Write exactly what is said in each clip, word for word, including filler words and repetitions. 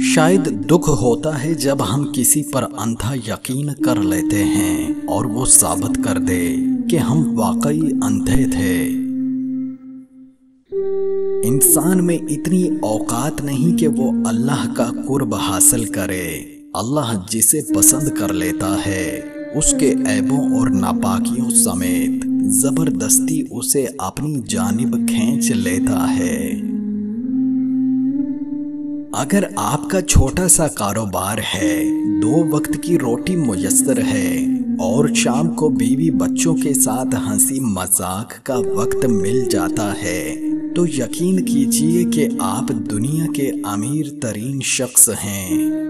शायद दुख होता है जब हम किसी पर अंधा यकीन कर लेते हैं और वो साबित कर दे कि हम वाकई अंधे थे। इंसान में इतनी औकात नहीं कि वो अल्लाह का कुर्ब हासिल करे। अल्लाह जिसे पसंद कर लेता है उसके ऐबों और नापाकियों समेत जबरदस्ती उसे अपनी जानिब खींच लेता है। अगर आपका छोटा सा कारोबार है, दो वक्त की रोटी मुयस्सर है और शाम को बीवी बच्चों के साथ हंसी मजाक का वक्त मिल जाता है, तो यकीन कीजिए कि आप दुनिया के अमीर तरीन शख्स हैं।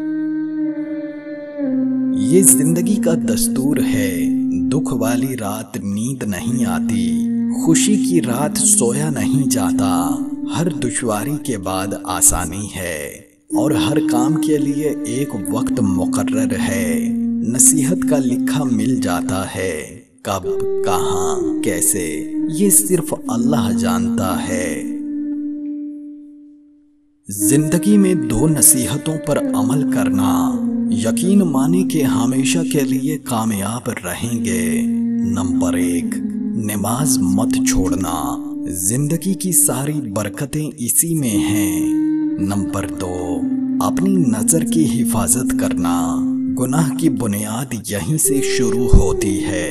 ये जिंदगी का दस्तूर है। दुख वाली रात नींद नहीं आती, खुशी की रात सोया नहीं जाता। हर दुश्वारी के बाद आसानी है और हर काम के लिए एक वक्त मुकर्रर है। नसीहत का लिखा मिल जाता है, कब, कहाँ, कैसे, ये सिर्फ अल्लाह जानता है। जिंदगी में दो नसीहतों पर अमल करना, यकीन माने कि हमेशा के लिए कामयाब रहेंगे। नंबर एक, नमाज मत छोड़ना, जिंदगी की सारी बरकतें इसी में हैं। नंबर दो, अपनी नजर की हिफाजत करना, गुनाह की बुनियाद यहीं से शुरू होती है।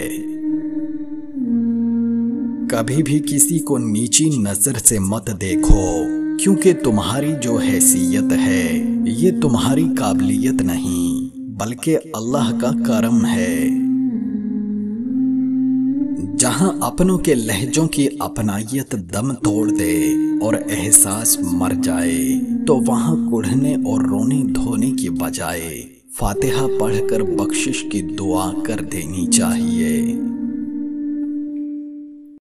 कभी भी किसी को नीची नजर से मत देखो, क्योंकि तुम्हारी जो हैसियत है ये तुम्हारी काबिलियत नहीं बल्कि अल्लाह का करम है। जहां अपनों के लहजों की अपनायत दम तोड़ दे और एहसास मर जाए, तो वहां कुढ़ने और रोने धोने की बजाय फातिहा पढ़कर बख्शिश की दुआ कर देनी चाहिए।